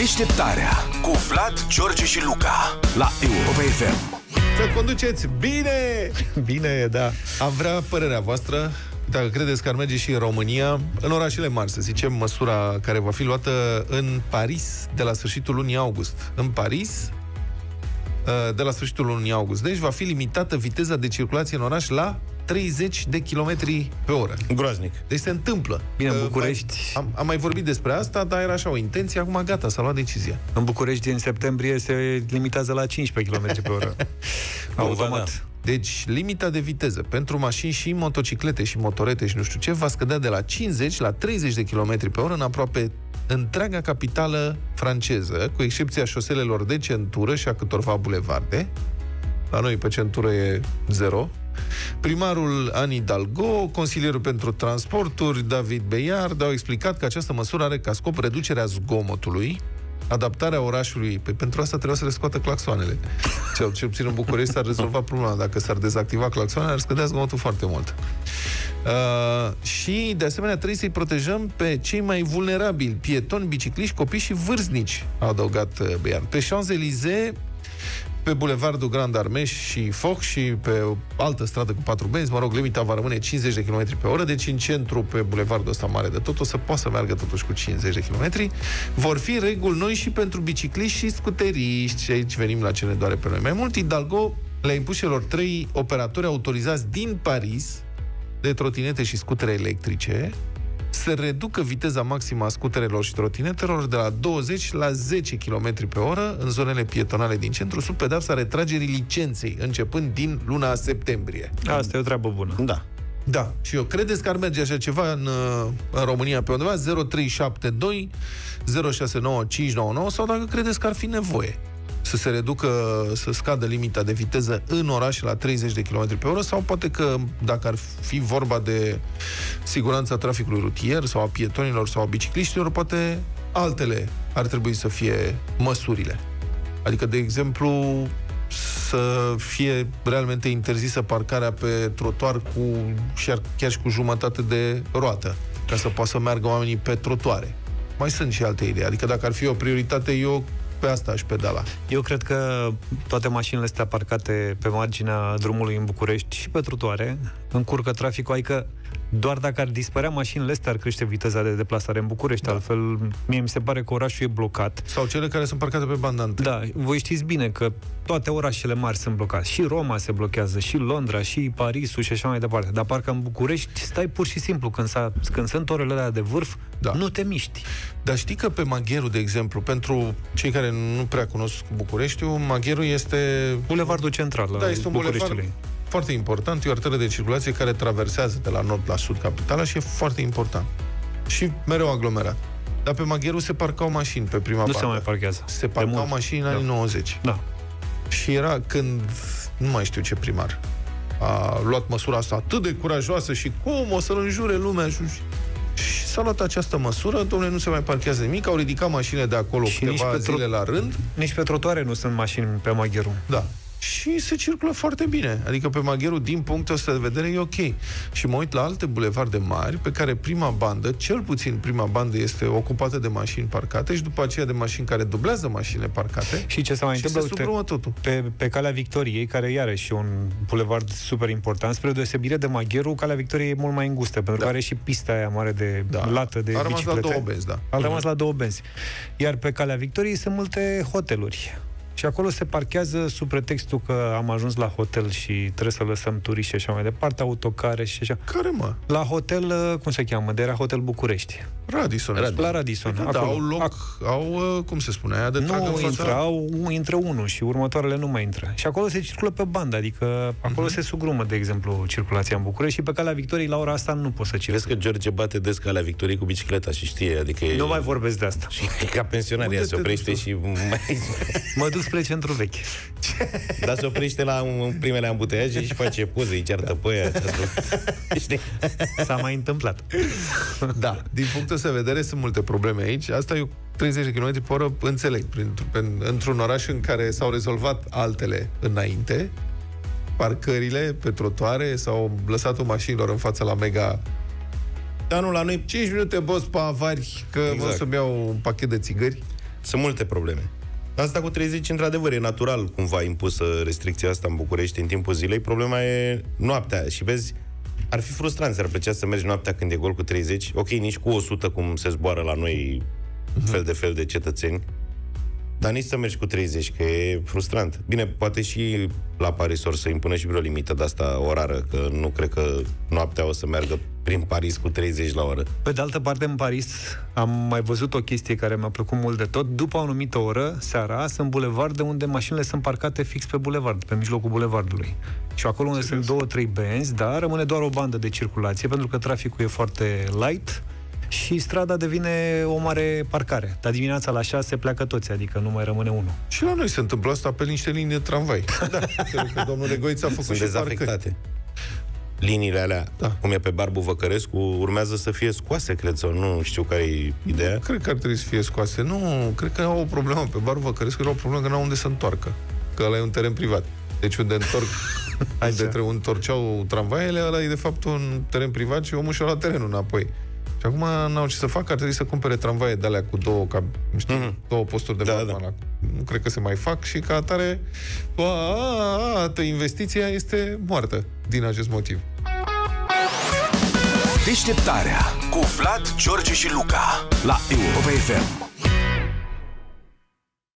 Deșteptarea cu Vlad, George și Luca la Europa FM. Să conduceți bine! Bine, da. Am vrea părerea voastră, dacă credeți că ar merge și în România, în orașele mari, să zicem, măsura care va fi luată în Paris de la sfârșitul lunii august. În Paris, de la sfârșitul lunii august. Deci va fi limitată viteza de circulație în oraș la 30 de kilometri pe oră. Groaznic. Deci se întâmplă. Bine, în București... Am mai vorbit despre asta, dar era așa o intenție, acum gata, s-a luat decizia. În București, în septembrie, se limitează la 15 km pe oră. Automat. Da. Deci, limita de viteză pentru mașini și motociclete și motorete și nu știu ce va scădea de la 50 la 30 de km pe oră în aproape întreaga capitală franceză, cu excepția șoselelor de centură și a câtorva bulevarde. La noi pe centură e 0. Primarul Anne Hidalgo, consilierul pentru transporturi David Beiard au explicat că această măsură are ca scop reducerea zgomotului, adaptarea orașului. Pentru asta trebuie să le scoată claxoanele. Cel puțin în București s-ar rezolva problema. Dacă s-ar dezactiva claxoanele, ar scădea zgomotul foarte mult. Și, de asemenea, trebuie să-i protejăm pe cei mai vulnerabili, pietoni, bicicliști, copii și vârstnici, a adăugat Beiard. Pe Champs-Élysées, pe bulevardul Grand Armeș și Foch și pe o altă stradă cu 4 benzi, limita va rămâne 50 de km pe oră, deci în centru, pe bulevardul ăsta mare de tot, o să poată să meargă totuși cu 50 de km. Vor fi reguli noi și pentru bicicliști și scuteriști, și aici venim la ce ne doare pe noi. Mai mult, Hidalgo le-a impus celor 3 operatori autorizați din Paris de trotinete și scutere electrice să reducă viteza maximă a scuterelor și trotinetelor de la 20 la 10 km pe oră în zonele pietonale din centru, sub pedeapsa retragerii licenței, începând din luna septembrie. Asta e o treabă bună. Da. Da. Și eu credeți că ar merge așa ceva în România pe undeva? 0372 069599 sau dacă credeți că ar fi nevoie să se reducă, să scadă limita de viteză în oraș la 30 de km pe oră, sau poate că dacă ar fi vorba de siguranța traficului rutier sau a pietonilor sau a bicicliștilor, poate altele ar trebui să fie măsurile. Adică, de exemplu, să fie realmente interzisă parcarea pe trotuar chiar și cu jumătate de roată, ca să poată să meargă oamenii pe trotuare. Mai sunt și alte idei. Adică dacă ar fi o prioritate, eu pe asta aș pedala. Eu cred că toate mașinile astea parcate pe marginea drumului în București și pe trotuare încurcă traficul, adică doar dacă ar dispărea mașinile astea ar crește viteza de deplasare în București. Da. Altfel, mie mi se pare că orașul e blocat. Sau cele care sunt parcate pe banda întâi. Da, voi știți bine că toate orașele mari sunt blocate. Și Roma se blochează, și Londra, și Parisul și așa mai departe. Dar parcă în București stai pur și simplu când sunt orele alea de vârf, da, nu te miști. Dar știi că pe Magheru, de exemplu, pentru cei care nu prea cunosc Bucureștiul, Magheru este bulevardul central al Bucureștiului. Foarte important, e o arteră de circulație care traversează de la nord la sud capitala și e foarte important. Și mereu aglomerat. Dar pe Magheru se parcau mașini pe prima bandă. Nu se mai parchează. Se parcau mașini în anii 90. Da. Și era când, nu mai știu ce primar, a luat măsura asta atât de curajoasă și cum o să-l înjure lumea. Și s-a luat această măsură, domnule, nu se mai parchează nimic, au ridicat mașinile de acolo și câteva zile la rând. Nici pe trotuare nu sunt mașini pe Magheru. Da. Și se circulă foarte bine. Adică pe Magheru, din punctul ăsta de vedere, e ok. Și mă uit la alte bulevarde mari pe care prima bandă, cel puțin prima bandă, este ocupată de mașini parcate și după aceea de mașini care dublează mașinile parcate. Și ce se mai întâmplă? Se suprumă totul. Pe Calea Victoriei, care iarăși e un bulevard super important, spre deosebire de Magheru, Calea Victoriei e mult mai îngustă, pentru că are și pista aia mare de lată de biciclete. A rămas la 2 benzi, da. A rămas la 2 benzi. Iar pe Calea Victoriei sunt multe hoteluri. Și acolo se parchează sub pretextul că am ajuns la hotel și trebuie să lăsăm turiști și așa mai departe, autocare și așa. Care, mă? La hotel, cum se cheamă? De era Hotel București. Radisson. La Radisson. Da, au loc, cum se spune, aia de trag în fața. Intră unul și următoarele nu mai intră. Și acolo se circulă pe bandă, adică acolo se sugrumă, de exemplu, circulația în București și pe Calea Victoriei la ora asta nu poți să circuli. Vezi că George bate des Calea Victoriei cu bicicleta și știe, adică nu mai vorbesc de asta. Și ca pensionaria se oprește și mă duc spre centru vechi. Dar se oprește la primele ambuteiaje și face poze, îi ceartă pe aia. S-a mai întâmplat. Da, din punctul ăsta de vedere sunt multe probleme aici. Asta e 30 de km pe oră, înțeleg, într-un oraș în care s-au rezolvat altele înainte, parcările pe trotuare, sau lăsatul mașinilor în fața la Mega. Dar nu, la noi 5 minute, boss, pe avari, că exact. Mă să-mi iau un pachet de țigări. Sunt multe probleme. Asta cu 30, într-adevăr, e natural cumva impusă restricția asta în București în timpul zilei. Problema e noaptea. Și vezi, ar fi frustrant, ți-ar plăcea să mergi noaptea când e gol cu 30. Ok, nici cu 100, cum se zboară la noi fel de fel de cetățeni. Dar nici să mergi cu 30, că e frustrant. Bine, poate și la Paris or să impună și vreo limită de asta orară, că nu cred că noaptea o să meargă prin Paris cu 30 la oră. Pe de altă parte, în Paris am mai văzut o chestie care mi-a plăcut mult de tot. După o anumită oră, seara, sunt bulevarde unde mașinile sunt parcate fix pe bulevard, pe mijlocul bulevardului. Și acolo unde sunt 2-3 benzi, dar rămâne doar o bandă de circulație, pentru că traficul e foarte light și strada devine o mare parcare. Dar dimineața la 6 pleacă toți, adică nu mai rămâne unul. Și la noi se întâmplă asta pe niște linii de tramvai. Da, că domnul Negoiță a făcut Sunt și dezafectate. parcări. Liniile alea, Da. cum e pe Barbu Văcărescu, urmează să fie scoase, cred, sau nu știu care e ideea. Cred că ar trebui să fie scoase. Nu, cred că au o problemă. Pe Barbu Văcărescu era o problemă că n-au unde să întoarcă. Că ăla e un teren privat. Deci unde întorceau tramvaiele, ăla e de fapt un teren privat și omul și-a luat terenul înapoi. Și acum n-au ce să facă, ar trebui să cumpere tramvaie de alea cu două posturi de barman. Da. Nu cred că se mai fac și ca atare toată investiția este moartă din acest motiv. Deșteptarea cu Vlad, George și Luca la Europa FM.